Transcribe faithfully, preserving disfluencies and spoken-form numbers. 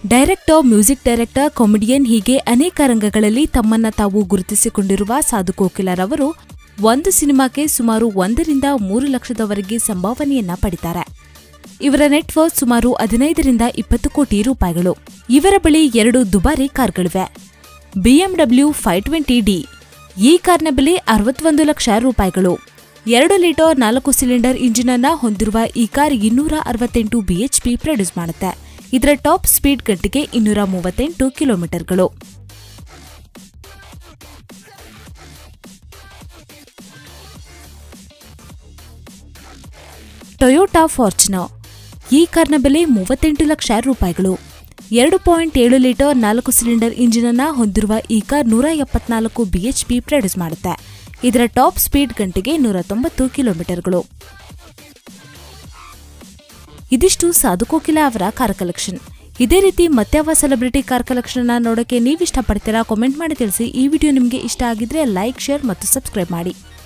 Director, music director, comedian ಹೀಗೆ ಅನೇಕ ರಂಗಗಳಲ್ಲಿ ತಮ್ಮನ್ನ ತಾವು ಗುರುತಿಸಿಕೊಂಡಿರುವ ಸಾಧು ಕೋಕಿಲಾರವರು ಒಂದು ಸಿನಿಮಾಕ್ಕೆ ಸುಮಾರು ಒಂದರಿಂದ ಮೂರು ಲಕ್ಷದವರೆಗೆ ಸಂಭಾವನೆಯನ್ನ ಪಡಿತಾರೆ. ಇವರ ನೆಟ್ವರ್ತ್ ಸುಮಾರು ಹದಿನೈದರಿಂದ ಇಪ್ಪತ್ತು ಕೋಟಿ ರೂಪಾಯಿಗಳು. ಇವರ ಬಳಿ ಎರಡು ದುಬಾರಿ ಕಾರ್ಗಳಿವೆ. BMW five twenty D. ಈ ಕಾರ್ನ ಬೆಲೆ ಅರವತ್ತೊಂದು ಲಕ್ಷ ರೂಪಾಯಿಗಳು. ಎರಡು ಲೀಟರ್ ನಾಲ್ಕು ಸಿಲಿಂಡರ್ ಇಂಜಿನ್ ಅನ್ನ ಹೊಂದಿರುವ ಈ ಕಾರ್ ಇನ್ನೂರ ಅರವತ್ತೆಂಟು ಬಿಎಚ್ಪಿ ಪ್ರೊಡ್ಯೂಸ್ ಮಾಡುತ್ತೆ. ಇದರ ಟಾಪ್ ಸ್ಪೀಡ್ ಗಂಟೆಗೆ ಇನ್ನೂರ ಮೂವತ್ತೆಂಟು ಕಿಲೋಮೀಟರ್ಗಳು. Toyota Fortuner. ಈ ಕಾರ್ನ ಬೆಲೆ ಮೂವತ್ತೆಂಟು ಲಕ್ಷ ರೂಪಾಯಿಗಳು. ಎರಡು ಪಾಯಿಂಟ್ ಏಳು ಲೀಟರ್ ನಾಲ್ಕು ಸಿಲಿಂಡರ್ ಇಂಜಿನ್ ಅನ್ನ ಹೊಂದಿರುವ ಈ ಕಾರ್ ನೂರ ಎಪ್ಪತ್ನಾಲ್ಕು ಬಿಎಚ್ಪಿ ಪ್ರೊಡ್ಯೂಸ್ ಮಾಡುತ್ತೆ. ಇದರ ಟಾಪ್ ಸ್ಪೀಡ್ ಗಂಟೆಗೆ ನೂರ ತೊಂಬತ್ತು ಕಿಲೋಮೀಟರ್ಗಳು. ಇದಿಷ್ಟು ಸಾಧು ಕೋಕಿಲಾ ಅವರ ಕಾರ್ ಕಲೆಕ್ಷನ್. ಇದೇ ರೀತಿ ಮತ್ಯಾವ ಸೆಲೆಬ್ರಿಟಿ ಕಾರ್ ಕಲೆಕ್ಷನ್ ಅನ್ನ ನೋಡೋಕೆ ನೀವು ಇಷ್ಟಪಡ್ತೀರಾ? ಕಾಮೆಂಟ್ ಮಾಡಿ ತಿಳಿಸಿ. ಈ ವಿಡಿಯೋ ನಿಮಗೆ ಇಷ್ಟ ಆಗಿದ್ರೆ ಲೈಕ್, ಶೇರ್ ಮತ್ತು ಸಬ್ಸ್ಕ್ರೈಬ್ ಮಾಡಿ.